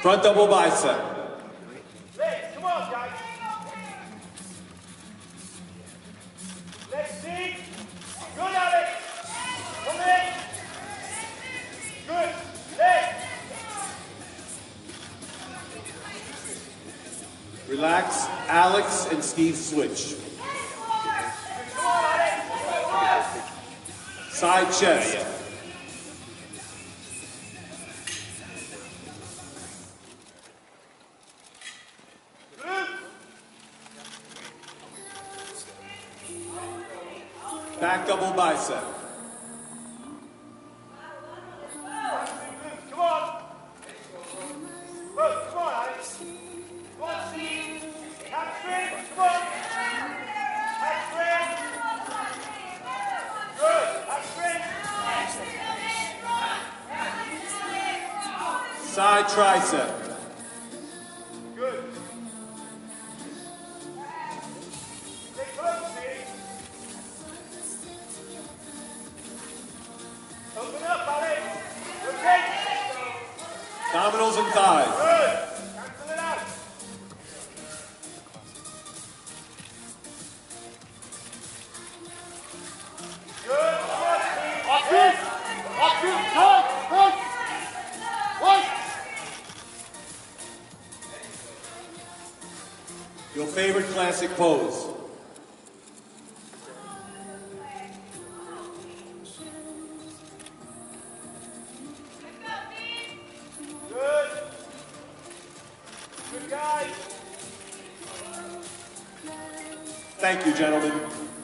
Front double bicep. Legs, come on, guys. Legs deep. Good, Alex. Come in. Good. Legs. Relax, Alex and Steve switch. Come on, Alex. Side chest. Back double bicep. Come on. Good, come on, Alex. Come on, Steve. Hamstring, come on. Hamstring. Good, hamstring. Side tricep. Good. Stay close, Steve. Open up, Alex. Rotate. Abdominals and thighs. Good. Cancel it out. Good. Come on, Steve. Up in! Up in! Come! Come! One! Your favorite classic pose. Good. Good guys. Thank you, gentlemen.